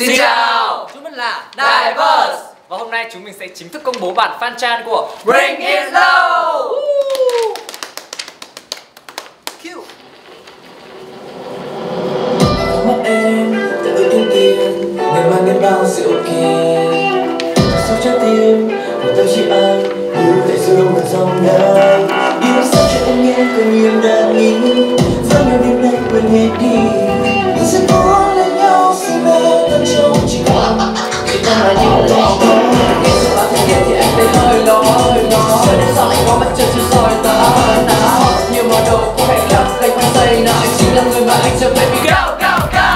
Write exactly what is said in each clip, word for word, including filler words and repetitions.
Xin chào, chúng mình là Diverse. và hôm nay chúng mình sẽ chính thức công bố bản fan chan của Bring It Low. Mắt em đã ước đến tiền, ngày mai đến bao rượu kỳ. Sâu trái tim của tôi chỉ anh như đại dương và dòng đời. Yêu sao cho em nghe còn nhiều đàn nghĩ, với nhau đêm nay quên hết đi. Mình sẽ cố lên nhau say mê tan trong chỉ còn chỉ ta là những lo âu. Nghe sự báo thành nghe thì em thấy hơi lo hơi lo. Giờ đến sau lạnh quá mặt trời chiếu soi ta ta. Nhiều màu đồ có hẹn gặp lại quanh tay nào anh chính là người mà anh chờ baby go go go.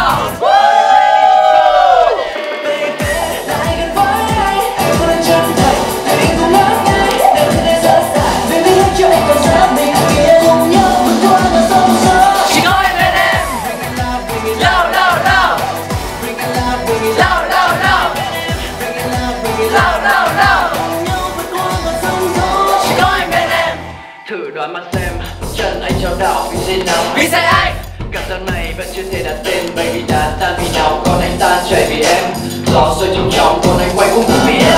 Thử đoán mắt xem chân anh trao đảo vì thế nào, Vì sao anh cảm giác này vẫn chưa thể đặt tên. Baby đã tan vì nào còn anh tan chảy vì em. Gió sôi trong trong còn anh quay cùng vì em.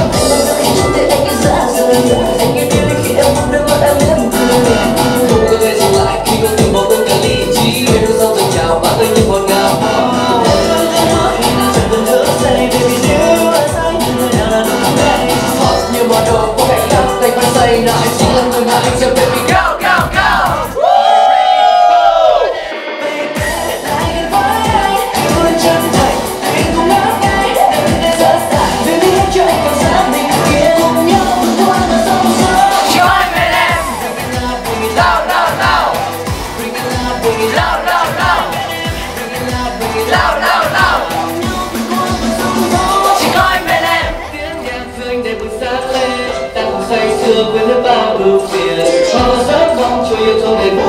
Không có thể dừng lại khi con tim bỏ tất cả lý trí. Về đôi dòng dành chào và tới những ngọt ngào. Chẳng cần thở say baby nếu anh say người nào là đúng đây. Hot như màu đồ có cảnh khắc tay quay say nào anh chính là người mà anh chờ baby go go go. Say sưa với nước bao ưu phiền, bao giấc mong cho yêu thương đến